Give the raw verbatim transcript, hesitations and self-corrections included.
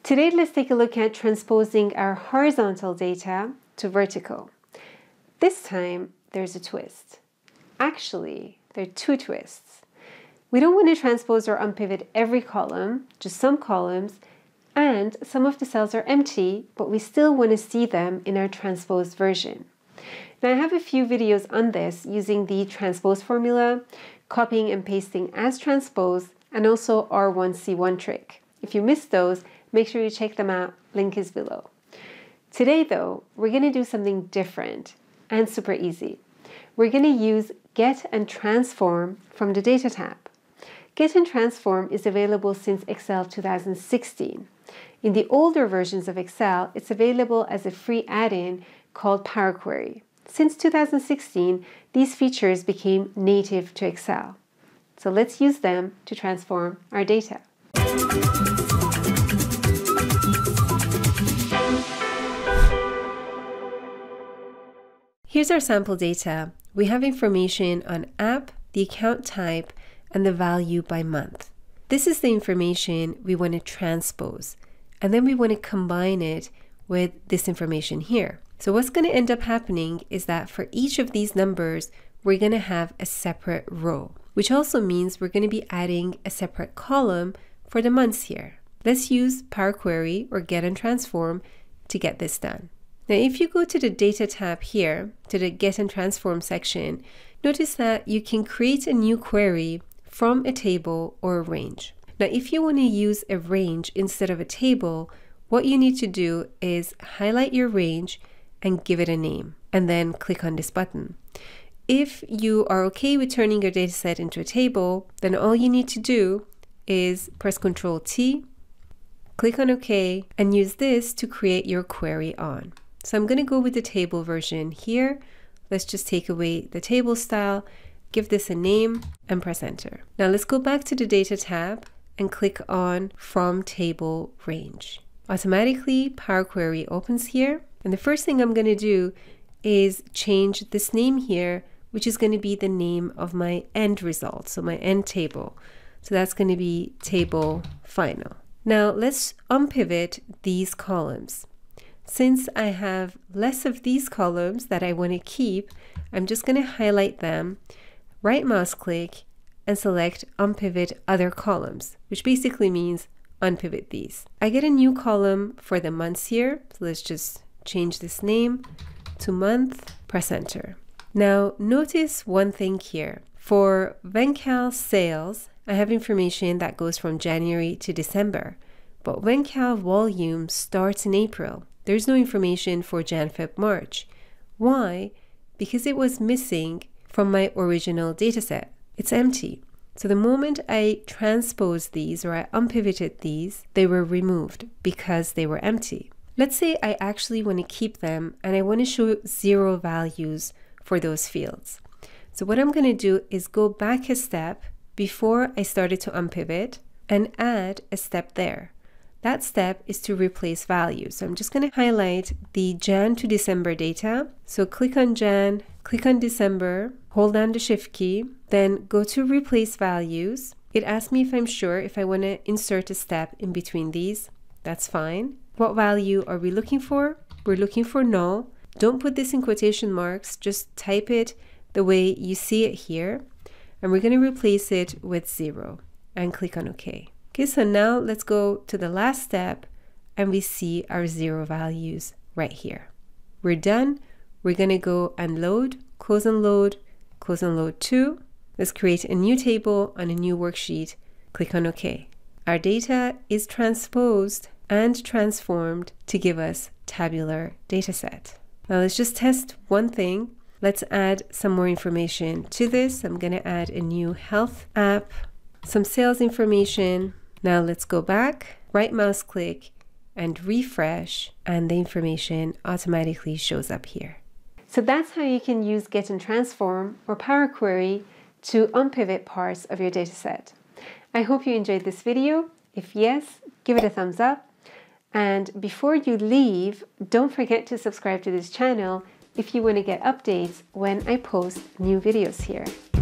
Today, let's take a look at transposing our horizontal data to vertical. This time, there's a twist. Actually, there are two twists. We don't want to transpose or unpivot every column, just some columns, and some of the cells are empty, but we still want to see them in our transposed version. Now, I have a few videos on this using the transpose formula, copying and pasting as transpose, and also R one C one trick. If you missed those, make sure you check them out, link is below. Today though, we're going to do something different and super easy. We're going to use Get and Transform from the Data tab. Get and Transform is available since Excel two thousand sixteen. In the older versions of Excel, it's available as a free add-in called Power Query. Since two thousand sixteen, these features became native to Excel. So let's use them to transform our data. Here's our sample data. We have information on app, the account type, and the value by month. This is the information we want to transpose, and then we want to combine it with this information here. So what's going to end up happening is that for each of these numbers, we're going to have a separate row, which also means we're going to be adding a separate column for the months here. Let's use Power Query or Get and Transform to get this done. Now, if you go to the Data tab here, to the Get and Transform section, notice that you can create a new query from a table or a range. Now, if you want to use a range instead of a table, what you need to do is highlight your range and give it a name, and then click on this button. If you are okay with turning your dataset into a table, then all you need to do is press control T, click on OK, and use this to create your query on. So I'm going to go with the table version here. Let's just take away the table style, give this a name, and press enter. Now let's go back to the Data tab and click on From Table Range. Automatically, Power Query opens here. And the first thing I'm going to do is change this name here, which is going to be the name of my end result, so my end table. So that's going to be Table Final. Now let's unpivot these columns. Since I have less of these columns that I want to keep, I'm just going to highlight them, right mouse click, and select Unpivot Other Columns, which basically means unpivot these. I get a new column for the months here, so let's just change this name to month, press enter. Now notice one thing here. For Vencal sales, I have information that goes from January to December, but Vencal volume starts in April. There's no information for Jan, Feb, March. Why? Because it was missing from my original dataset. It's empty. So the moment I transposed these or I unpivoted these, they were removed because they were empty. Let's say I actually want to keep them and I want to show zero values for those fields. So what I'm going to do is go back a step before I started to unpivot and add a step there. That step is to replace values. So I'm just going to highlight the Jan to December data. So click on Jan, click on December, hold down the Shift key, then go to replace values. It asks me if I'm sure if I want to insert a step in between these. That's fine. What value are we looking for? We're looking for null. Don't put this in quotation marks, just type it the way you see it here. And we're going to replace it with zero and click on OK. Okay, so now let's go to the last step and we see our zero values right here. We're done. We're going to go and load, close and load, close and load two. Let's create a new table on a new worksheet. Click on OK. Our data is transposed and transformed to give us tabular dataset. Now let's just test one thing. Let's add some more information to this. I'm going to add a new health app, some sales information. Now let's go back, right mouse click, and refresh, and the information automatically shows up here. So that's how you can use Get and Transform or Power Query to unpivot parts of your dataset. I hope you enjoyed this video. If yes, give it a thumbs up. And before you leave, don't forget to subscribe to this channel if you want to get updates when I post new videos here.